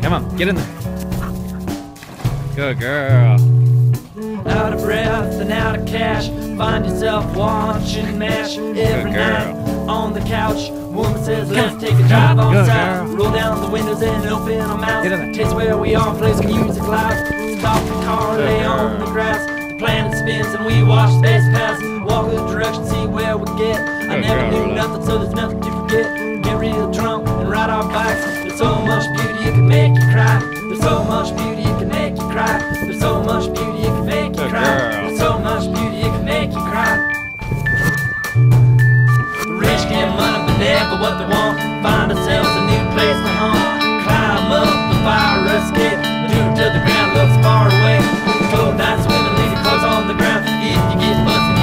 Come on, get in there. Good girl. Out of breath and out of cash, find yourself watching MASH every night on the couch. Woman says, let's take a drive on side. Roll down the windows and open our mouths. Taste where we are, place music loud. Stop the car, lay on the grass. The planet spins and we watch space pass. Walk the direction, see where we get. I never knew nothing, so there's nothing to forget. Get real drunk and ride our bikes. There's so much beauty it can make you cry. There's so much beauty it can make you cry. There's so much beauty it can make you cry. There's so much beauty it can make you cry. The rich get money but never what they want. Find ourselves a new place to haunt. Climb up the fire escape. Move to the ground, looks far away. Cold nights, women leave your clothes on the ground. If you get busted